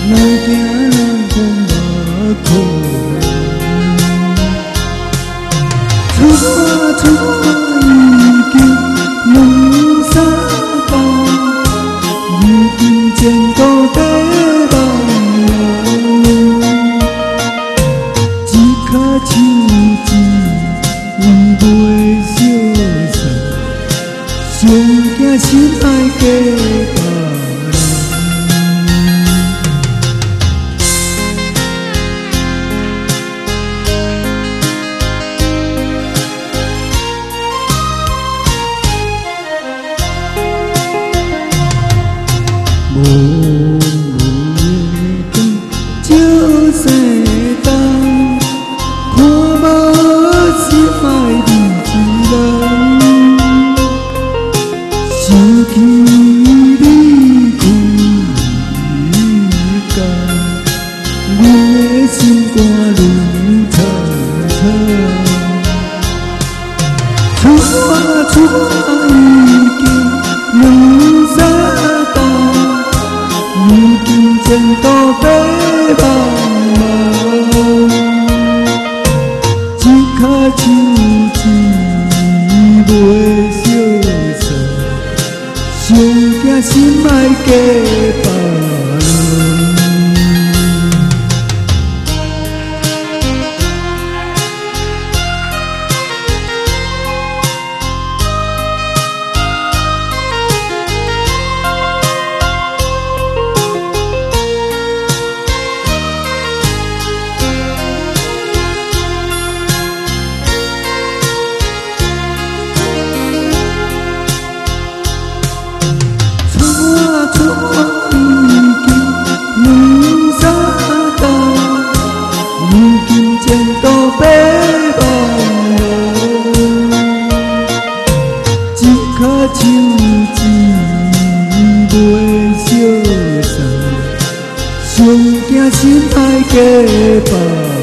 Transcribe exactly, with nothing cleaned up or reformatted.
人行人讲无可能，出发出发已经两三冬，如今前途在茫茫，一颗手指为袂消散，上惊心爱嫁别人。无无照西东，看无心爱你一人，想起你开讲，阮的心肝愈苍苍。出发出发已经两三冬。如今前途白茫茫，一颗手指袂消散，上惊心爱嫁别人。出发已经两三冬，如今前途白茫茫，一颗手指袂消散，上惊心爱嫁别人。